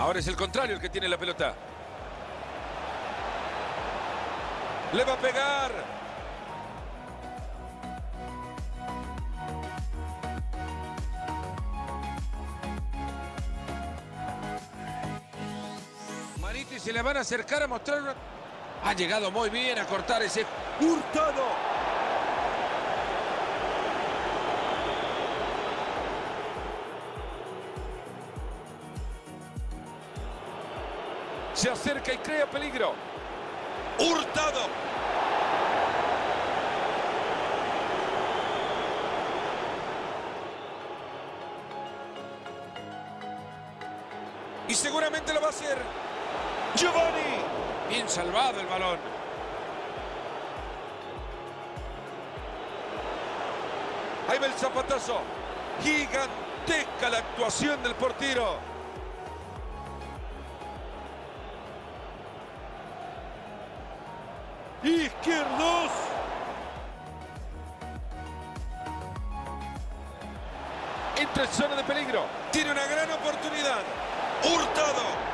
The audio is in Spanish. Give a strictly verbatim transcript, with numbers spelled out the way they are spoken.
Ahora es el contrario el que tiene la pelota. Le va a pegar. Manito, y se le van a acercar a mostrar una... Ha llegado muy bien a cortar ese... Hurtado. Se acerca y crea peligro. Hurtado. Y seguramente lo va a hacer. Giovanni. Bien salvado el balón. Ahí va el zapatazo. Gigantesca la actuación del portero. Izquierdos. Entra en zona de peligro. Tiene una gran oportunidad. Hurtado.